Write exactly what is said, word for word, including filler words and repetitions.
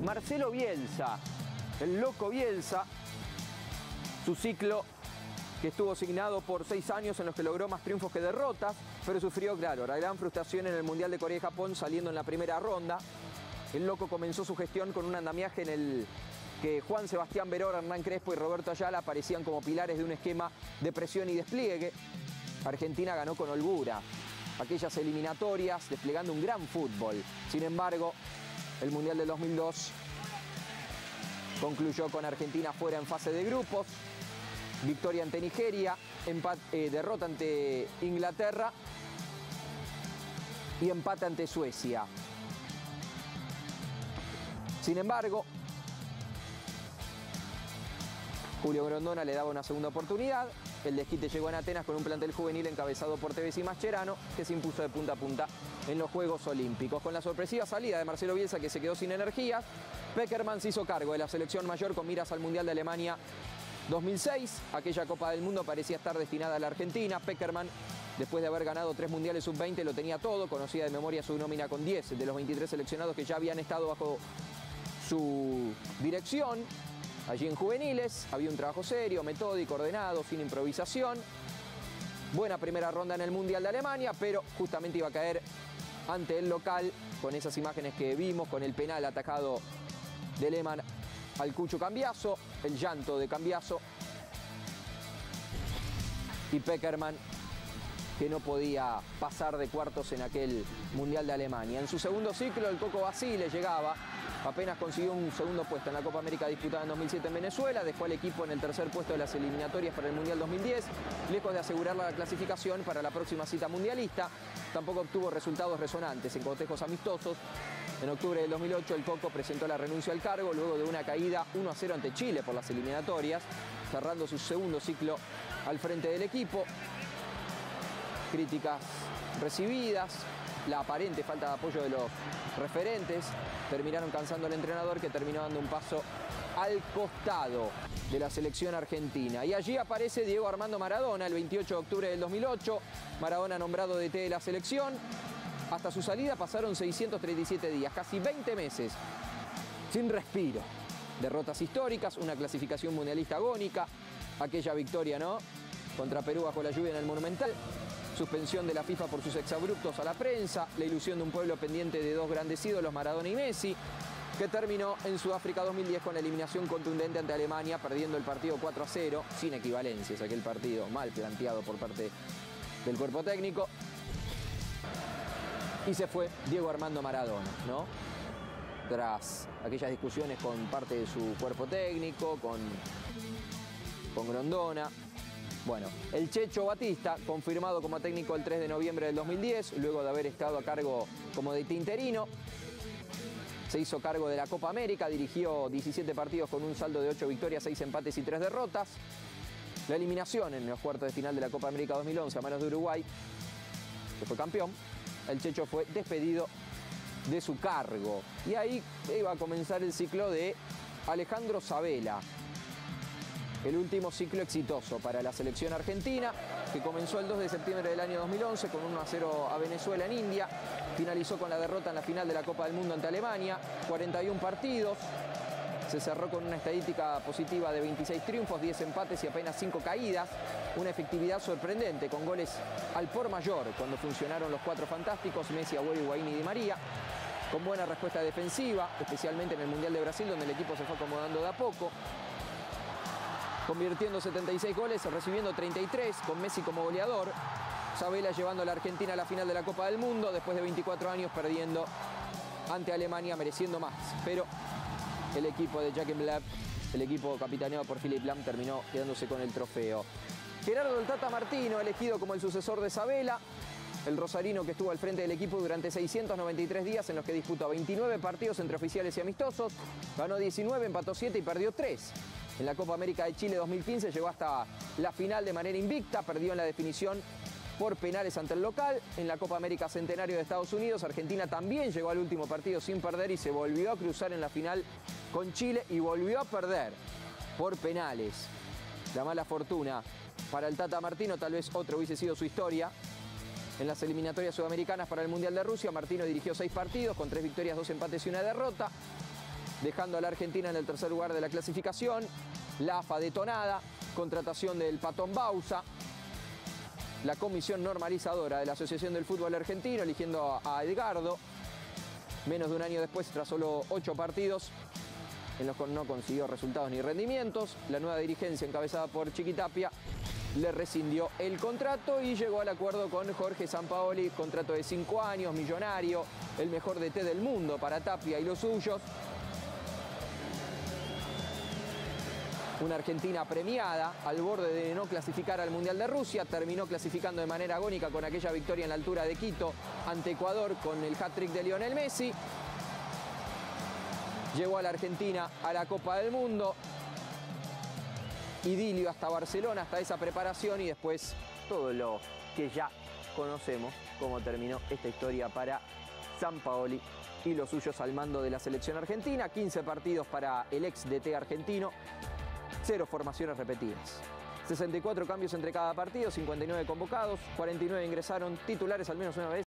Marcelo Bielsa, el loco Bielsa, su ciclo que estuvo asignado por seis años en los que logró más triunfos que derrotas, pero sufrió, claro, la gran frustración en el Mundial de Corea y Japón saliendo en la primera ronda. El loco comenzó su gestión con un andamiaje en el que Juan Sebastián Verón, Hernán Crespo y Roberto Ayala aparecían como pilares de un esquema de presión y despliegue. Argentina ganó con holgura aquellas eliminatorias, desplegando un gran fútbol. Sin embargo, el Mundial del dos mil dos concluyó con Argentina fuera en fase de grupos, victoria ante Nigeria, empate, eh, derrota ante Inglaterra y empate ante Suecia. Sin embargo, Julio Grondona le daba una segunda oportunidad. El desquite llegó en Atenas con un plantel juvenil encabezado por Tevez y Mascherano, que se impuso de punta a punta en los Juegos Olímpicos. Con la sorpresiva salida de Marcelo Bielsa, que se quedó sin energías, Pekerman se hizo cargo de la selección mayor con miras al Mundial de Alemania dos mil seis. Aquella Copa del Mundo parecía estar destinada a la Argentina. Pekerman, después de haber ganado tres mundiales sub veinte, lo tenía todo. Conocía de memoria su nómina con diez de los veintitrés seleccionados que ya habían estado bajo su dirección. Allí en juveniles había un trabajo serio, metódico, ordenado, sin improvisación. Buena primera ronda en el Mundial de Alemania, pero justamente iba a caer ante el local con esas imágenes que vimos, con el penal atajado de Lehmann al Cucho Cambiaso, el llanto de Cambiaso y Pekerman, que no podía pasar de cuartos en aquel Mundial de Alemania. En su segundo ciclo, el Coco Basile llegaba, apenas consiguió un segundo puesto en la Copa América disputada en dos mil siete en Venezuela, dejó al equipo en el tercer puesto de las eliminatorias para el Mundial dos mil diez, lejos de asegurar la clasificación para la próxima cita mundialista. Tampoco obtuvo resultados resonantes en cotejos amistosos. En octubre del dos mil ocho, el Coco presentó la renuncia al cargo luego de una caída uno a cero ante Chile por las eliminatorias, cerrando su segundo ciclo al frente del equipo. Críticas recibidas, la aparente falta de apoyo de los referentes terminaron cansando al entrenador, que terminó dando un paso al costado de la selección argentina. Y allí aparece Diego Armando Maradona el veintiocho de octubre del dos mil ocho. Maradona nombrado D T de la selección. Hasta su salida pasaron seiscientos treinta y siete días, casi veinte meses, sin respiro. Derrotas históricas, una clasificación mundialista agónica, aquella victoria, ¿no?, contra Perú bajo la lluvia en el Monumental. Suspensión de la FIFA por sus exabruptos a la prensa, la ilusión de un pueblo pendiente de dos grandes ídolos, Maradona y Messi, que terminó en Sudáfrica dos mil diez con la eliminación contundente ante Alemania, perdiendo el partido cuatro a cero, sin equivalencias, aquel partido mal planteado por parte del cuerpo técnico. Y se fue Diego Armando Maradona, ¿no?, tras aquellas discusiones con parte de su cuerpo técnico, con, con Grondona. Bueno, el Checho Batista, confirmado como técnico el tres de noviembre del dos mil diez, luego de haber estado a cargo como D T interino. Se hizo cargo de la Copa América, dirigió diecisiete partidos con un saldo de ocho victorias, seis empates y tres derrotas. La eliminación en los cuartos de final de la Copa América dos mil once a manos de Uruguay, que fue campeón. El Checho fue despedido de su cargo. Y ahí iba a comenzar el ciclo de Alejandro Sabella. El último ciclo exitoso para la selección argentina, que comenzó el dos de septiembre del año dos mil once con uno a cero a Venezuela en India. Finalizó con la derrota en la final de la Copa del Mundo ante Alemania, cuarenta y un partidos. Se cerró con una estadística positiva de veintiséis triunfos, diez empates y apenas cinco caídas. Una efectividad sorprendente, con goles al por mayor cuando funcionaron los cuatro fantásticos, Messi, Agüero, Higuaín y Di María. Con buena respuesta defensiva, especialmente en el Mundial de Brasil, donde el equipo se fue acomodando de a poco, convirtiendo setenta y seis goles, recibiendo treinta y tres, con Messi como goleador. Sabella llevando a la Argentina a la final de la Copa del Mundo, después de veinticuatro años perdiendo ante Alemania, mereciendo más. Pero el equipo de Joachim Löw, el equipo capitaneado por Philipp Lahm, terminó quedándose con el trofeo. Gerardo el Tata Martino, elegido como el sucesor de Sabella, el rosarino que estuvo al frente del equipo durante seiscientos noventa y tres días en los que disputó veintinueve partidos entre oficiales y amistosos, ganó diecinueve, empató siete y perdió tres. En la Copa América de Chile dos mil quince llegó hasta la final de manera invicta, perdió en la definición por penales ante el local. En la Copa América Centenario de Estados Unidos, Argentina también llegó al último partido sin perder y se volvió a cruzar en la final con Chile y volvió a perder por penales. La mala fortuna para el Tata Martino, tal vez otro hubiese sido su historia. En las eliminatorias sudamericanas para el Mundial de Rusia, Martino dirigió seis partidos con tres victorias, dos empates y una derrota. dejando a la Argentina en el tercer lugar de la clasificación. La A F A detonada, contratación del Patón Bausa, la comisión normalizadora de la Asociación del Fútbol Argentino, eligiendo a Edgardo, menos de un año después, tras solo ocho partidos, en los que no consiguió resultados ni rendimientos. La nueva dirigencia, encabezada por Chiquitapia, le rescindió el contrato y llegó al acuerdo con Jorge Sampaoli, contrato de cinco años, millonario, el mejor D T del mundo para Tapia y los suyos. Una Argentina premiada, al borde de no clasificar al Mundial de Rusia, terminó clasificando de manera agónica con aquella victoria en la altura de Quito ante Ecuador con el hat-trick de Lionel Messi. Llevó a la Argentina a la Copa del Mundo. Idilio hasta Barcelona, hasta esa preparación, y después todo lo que ya conocemos, cómo terminó esta historia para Sampaoli y los suyos al mando de la selección argentina. quince partidos para el ex D T argentino, cero formaciones repetidas. sesenta y cuatro cambios entre cada partido, cincuenta y nueve convocados, cuarenta y nueve ingresaron titulares al menos una vez.